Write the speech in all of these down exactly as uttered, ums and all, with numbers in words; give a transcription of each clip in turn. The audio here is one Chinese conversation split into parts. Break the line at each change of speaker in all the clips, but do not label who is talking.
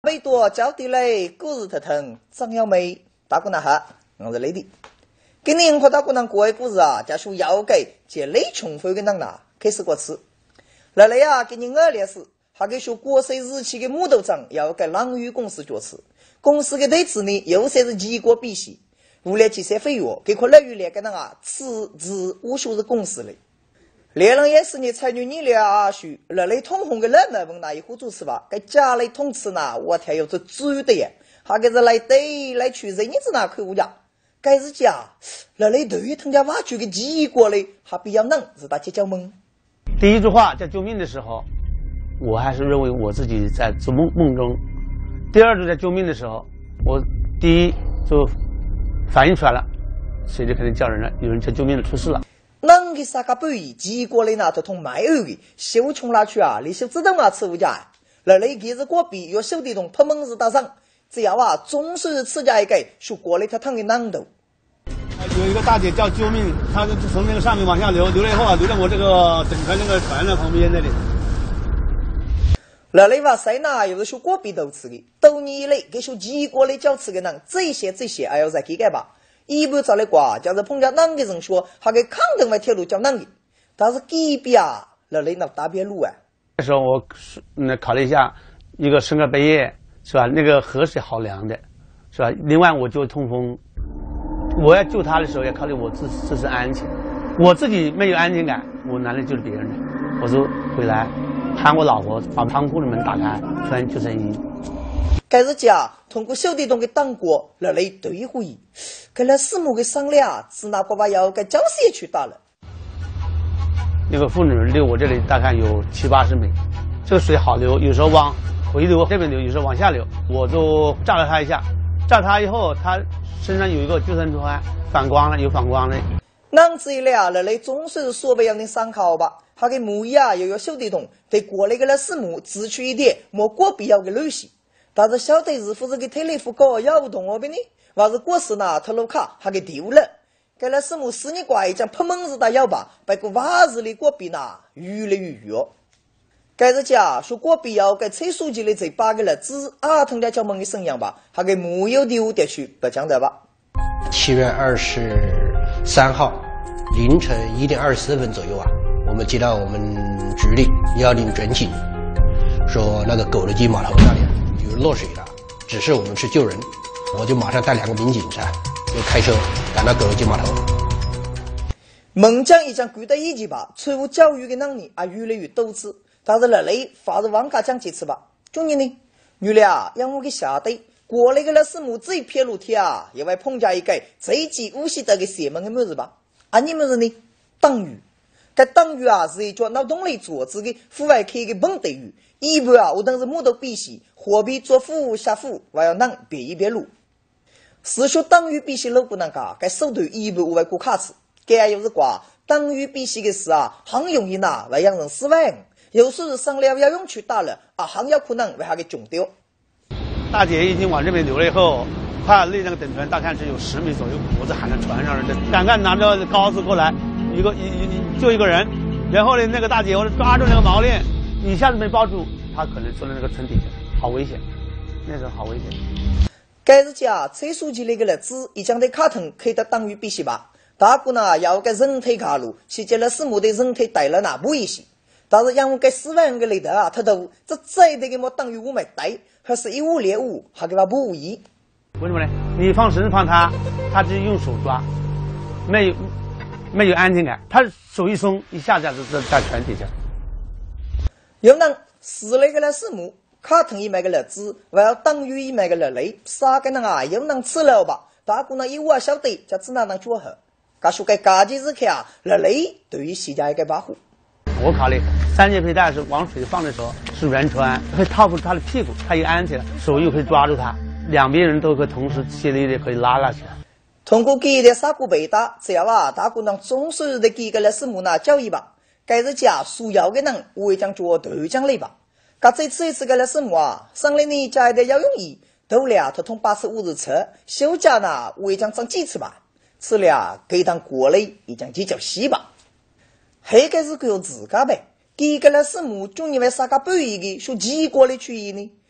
每多交地雷，狗日头疼，张耀梅，大姑娘哈，我是雷的。今年和大姑娘过的故事啊，家属要给借雷穷回给nàng拿，开始过次。来来呀，给你二连时，还给说国税日期的木头长要给朗宇公司做事，公司的对此呢，又算是几个比系。为了计算费用，给块乐于来给那啊，此之无数是公司嘞。猎人也是你才女你俩啊，许热泪通红的冷门问那一户主持吧，该家里通吃呢，我才有这主的呀，还给这来对来去人，你只拿可无家，该是家热泪对同家挖掘的结果嘞，还比较能是大家叫梦。
第一句话在救命的时候，我还是认为我自己在做梦梦中；第二句在救命的时候，我第一就反应出来了，谁就肯定叫人了，有人在救命了，出事了。
能给啥个不义，结果嘞呢，他同买二的修穷拉去啊，你修自动啊吃物价，热泪给是过比有手地动拍门子打上，只要啊总是吃家一个，说过来他烫的难度。
有一个大姐叫救命，她就从那个上面往下流，流了以后啊，流到我这个整船那个船的旁边那里。
热泪话谁呢？有的说过比都吃的，多年以来给说结果嘞叫吃的人，这些这些还要再给改吧。一般找来挂，就是碰见男的人说，还给康定外铁路叫男的，但是隔壁啊，热泪那大边路啊。
那时候我嗯考虑一下，一个生儿背业是吧？那个河水好凉的，是吧？另外我就痛风，我要救他的时候要考虑我自自身安全，我自己没有安全感，我哪里救别人呢？我就回来喊我老婆把仓库的门打开，穿救生衣。
该是家通过小地洞给当过，热泪对回忆，给了师母给商量，只拿过把药给教师也去打了。
那个妇女离我这里大概有七八十米，这个水好流，有时候往回流这边流，有时候往下流，我就炸了他一下，炸他以后，他身上有一个救生圈，反光了，有反光了。
男子一来啊，热泪总是说不要你伤考吧，他给母呀又有小地洞，对过来给了师母只取一点，莫过必要给旅行。但是小队是不是给特雷夫搞要不动我边呢？还是过时呢？特鲁卡还给丢了。给了师母四年怪将拍门子打要吧，别个娃子里过比呢，越来越远。该是家说过必要给崔书记的这八个日子啊，同家叫门的声样吧，还给木有的五点去不讲的吧。
七月二十三号凌晨一点二十四分左右啊，我们接到我们局里幺零准警说那个狗乐基码头那里有落水了，指示我们去救人，我就马上带两个民警噻，就开车赶到狗乐基码头。
猛将一将古代一级吧，错误教育的能力啊越来越多次，但是热泪发是往下讲几次吧。中年呢，原来啊让我给下队过来个了师母这片路铁啊，也会碰见一个最极无锡的个邪门的么子吧？啊，你们是呢？党羽，该党羽啊是一座劳动类组织的户外开的本地语。一般啊，我当时木头必须货币做副下副，还要能别一别路。是说党羽必须路不能干，该手头一般无外过卡子。该又是挂党羽必须的事啊，很容易呐，会让人失望。有时是上了要用去打了啊，很有可能为他给中掉。
大姐已经往这边流了以后，快离那个等船大概只有十米左右，我在喊着船上人，赶快拿着篙子过来，一个一一就一个人，然后呢，那个大姐我抓住那个锚链，一下子没抱住，她可能坐在那个船底下，好危险，那时候好危险。
该是家崔书记那个日子，已经在卡腾开到党羽必须吧，大姑呢要给人体卡路，是接了师母的人体带了那不一些。但是让我给四万个雷达啊，他都这再得给我等于我没带，还是一五连五，还给他不一。
为什么呢？你放绳放他，他只用手抓，没有没有安全感，他手一松，一下子就在船底下。
有人死了个了师母，卡腾一买个日子，还要等于一买个热泪，啥个人啊？有人吃了吧？大姑娘一我晓得，就只能当做好。噶说该家己日看啊，热泪对于西家一个保护。
我考虑三节佩带是往水放的时候是原穿，会套住他的屁股，他也安全了，手又可以抓住他，两边人都可以同时协力的可以拉拉起来。
通过给的杀过北大，只要啊大姑娘总是的给个了师母那教育吧，该是家需要的人我将做队长类吧。噶这次一次个了师母啊，上来你家的要用意，都了他通八十五日车，休假呢我将长几次吧，吃了给当过来一将几叫西吧。黑个是个自家呗，给个了师母就因为啥个不义的说结果的去意呢？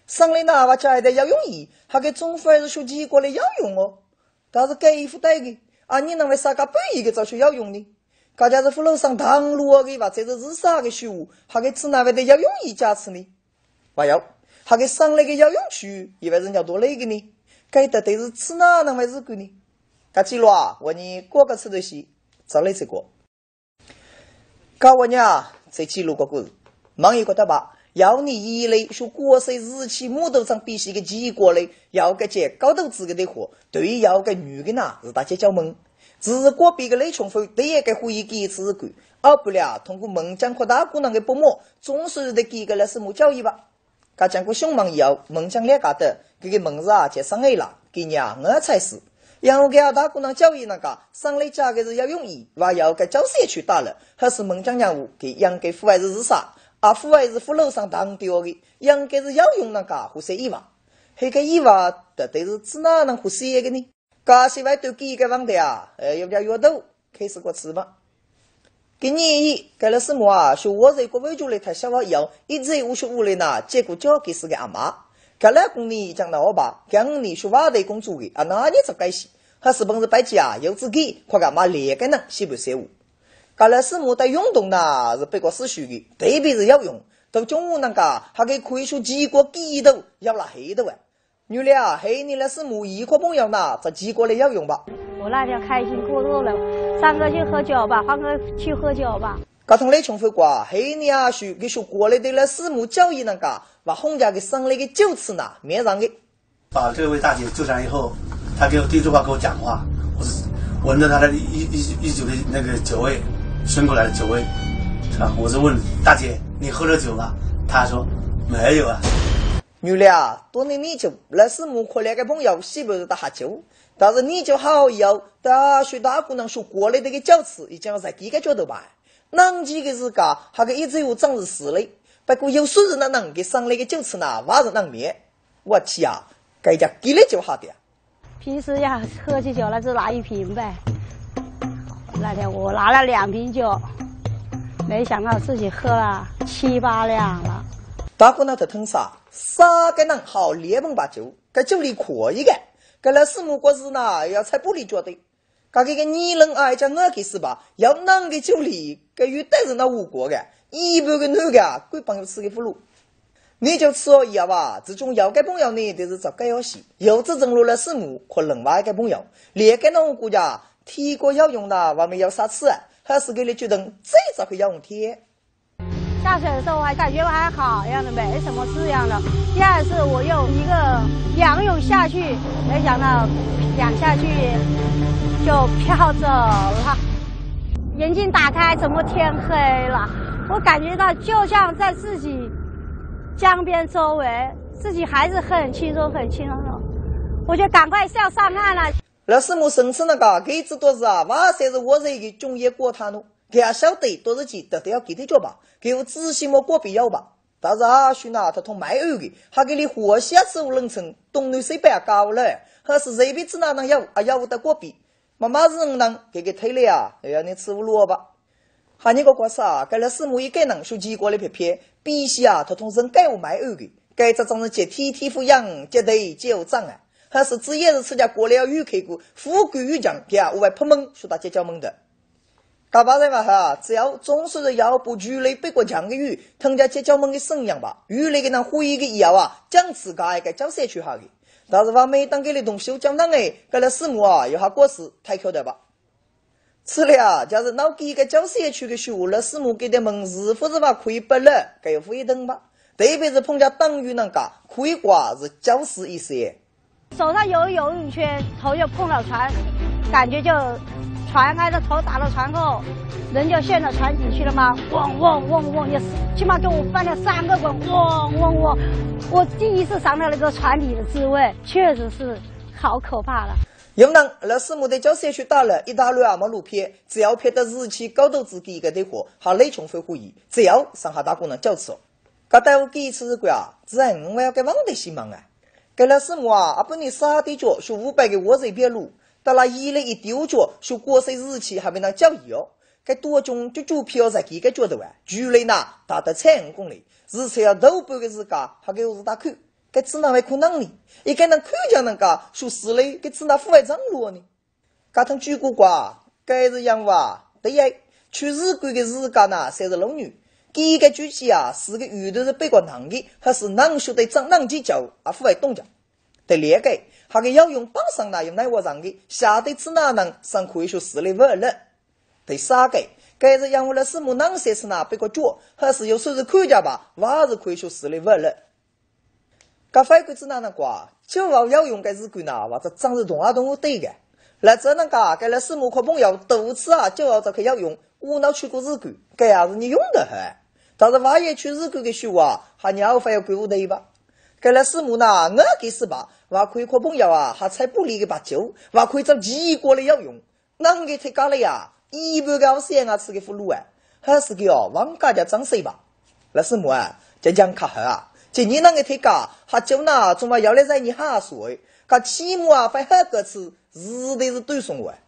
上来那娃家的要用意，还给中府还是学几过来要用哦。但是给付带的，啊，你能为啥个不一个早去要用呢？大家是扶楼上当路的话，这是日啥个学务，还给吃那位的要用意加持呢？还有，还给上来个要用区，以为人家多累个呢？该得得是吃哪能为日个呢？噶记录啊，我你过个吃的西，找来这个。噶我呢，这记录个故事，忙一个的吧。要你一类说国税日期木头上必须个结果嘞，要个接高度资格的货，对于要个女的呢是大家叫蒙，只是个别个雷重复第一个会议几次个，而不了通过蒙将扩大功能的薄膜，总是得几个来是木交易吧。噶讲过凶猛以后，蒙将两家的这个蒙子啊接上来了，给娘我才是。然后给大大功能交易那个上来价格是要用意，话要个交社区大了，还是蒙将任务给养给户外是是啥？啊，户外是扶楼上当掉的，应该是要用那个胡塞伊娃，那个伊娃的都是只哪能胡塞个呢？噶是外头几个问题啊，呃，有点阅读开始过吃嘛。今年一给了什么啊？说我这个委主来他小娃要一直无学无来呢，结果交给是个阿妈。给了公里讲到我吧，讲你说话的工作的啊，那你怎该洗？还是本事白家有自己，快干嘛连个呢？西不税务。噶来是木的运动呢，是别个是虚的，特别是要用。到中午那个还给可以说几个几头要了黑的喂。女的啊，黑你那是木一块朋友呢，这几个来要用吧。
我那天开心过热了，三个去喝酒吧，换个去喝酒吧。
噶同类重复过，黑你啊说给说过来的那是木交易那个，把红家给上来个酒次呢，面上的。
把这位大姐救上以后，她给我第一句话跟我讲话，我是闻着她的一一一酒的那个酒味。顺过来的酒味，是吧？我是问大姐，你喝了酒吗？她说没有啊。
女的啊，多年你酒，那是木可怜个朋友，是不是打下酒？但是你就好以后，大学大姑娘说过来的个教词，已经在几个角度吧？能几个是个，还个一直有长日事嘞。不过有数人那能给上来个酒词呢，晚上能面。我去啊，该家几来酒好的。
平时呀，喝起酒来就拿一瓶呗。那天我拿了两瓶酒，没想到自己喝了七八两了。
大姑娘的疼啥？啥个人好连门把酒，该酒里可以个，该那什么过日呢？要踩玻璃脚的，该这个你人爱讲我给是吧？要啷个酒里，该与带人那无过个，一百个男个，鬼朋友吃个俘虏。你就吃哦一样吧，这种要给朋友呢，都是找该要洗，有这种路了什么，可能外给朋友，连个那国家。提过要用的，我们要啥吃？还是给你决定最早会要用贴。
下水的时候我还感觉我还好一样的，没什么事样的。第二次我用一个仰泳下去，没想到仰下去就飘走了。眼睛打开，怎么天黑了？我感觉到就像在自己江边周围，自己还是很轻松，很轻松。我就赶快是要上岸了。
那是我生吃那个，给子多是啊，哇塞是我这一个中业过他呢，给他晓得多是几得都要给他做吧，给我仔细么过必要吧。但是啊，许那他同卖肉的，还给你活下吃无冷成，东南西北啊高了，还是这边子哪能要啊要不得过比，妈妈是能能给给推了啊，要你吃无萝卜。还你个国啥？给了是某一个人手机过来撇撇，必须啊，他同人给我卖肉的，给这种人接体体肤养，接对接有障碍。还是只也是自家过来要预开过富贵与奖给啊我外破门说大家叫门的搞巴人吧哈只要总是要不距离北国强的语同家接叫门的声样吧语类给那会议的以后啊讲自家一个交社区下的但是话每当给你东西讲当诶给了事母啊有下过事太巧的吧吃了假如脑给一个交社区的学了事母给的门是否是话可以不了该有会等吧特别是碰见等于那个可以挂是交事一些
手上有游泳圈，头就碰到船，感觉就船开着头打到船后，人就陷到船底去了吗？嗡嗡嗡嗡，也起码给我翻了三个滚，嗡嗡嗡。我第一次尝到那个船底的滋味，确实是好可怕了。
有人那是我的叫社区打了一大乱啊么路片，只要拍的日期高度自己一个的货，还累穷会会议，只要上下打工能叫吃哦。噶带我几次个啊，自然我要给忘得西忙啊。给了什么啊？阿不你杀的脚，说五百个我这边路，到了一了一丢脚，说过岁日期还没能交易哦。该多种就就票在几个角度啊，距离呢达到成功嘞，日才要头半个日家，还给我是打扣。 该只拿为可能呢？一个人看见人家说死嘞，该只拿户外长路呢？噶通举过瓜，该是养娃对呀，去日本的日家呢，才是老女。第一个举起啊，是个遇到是被过男的，还是男学的长男计较啊，户外动家。第二个，还个要用帮上那用奈我上的，下得只拿人上可以说死嘞完了。第三个。该是养活了什么能些是哪被个脚，还是有时是看家吧，还是可以说死里完了。噶反过子哪能挂，就要要用该是鬼呐，或者长是同啊同我对的。来这能噶，该了什么可朋友多次啊，就要这个要用，我脑去过日鬼，该也是你用的很。但是万一去日鬼的说话，还你要非要归我对吧？该了什么呢？我给是吧，我可以可朋友啊，还才不离个把酒，我可以找几个来要用，能给他干了呀？一般个先啊，吃个俘虏啊，还是个哦，王家家长谁吧？那什么啊？这讲卡好啊，这你那个推家，还就那总嘛要来在你哈说，他起码phải喝个吃，是的是对送我。